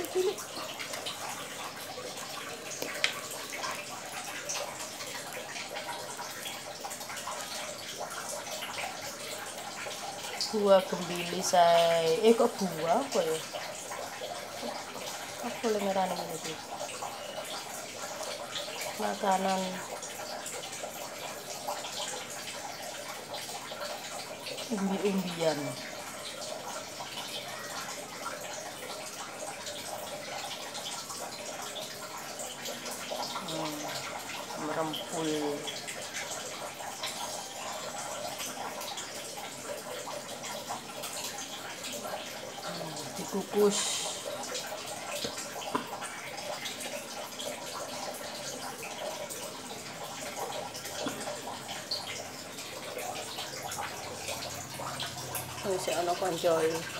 cilik. Buah gembili saya. Kok buah apa ya? Apa lengaran ini? Makanan umbi-umbian. Merempul. Dikukus. Wis ana koncoe.